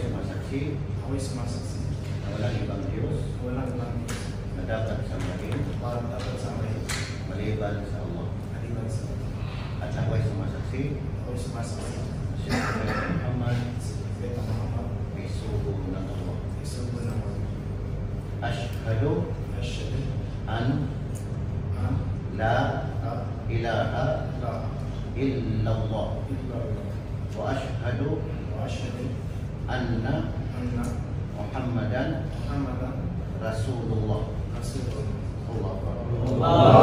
semua saksi awal semua saksi walang ibang Diyos walang ibang Diyos na dapat sambahin dapat sambahin maliban sa Allah. maliban sa Allah. At ako'y sumasaksi Awal semua saksi si Prophet Muhammad Beta Muhammad ay sugo ng Allah. Yesus bernama Ashhadu Asyhadu an an la la ilaha ilaha illallah illallah wa ashhadu wa asyhadu anna anna Muhammadan Muhammadan Rasulullah. Rasulullah. Allah. Allah.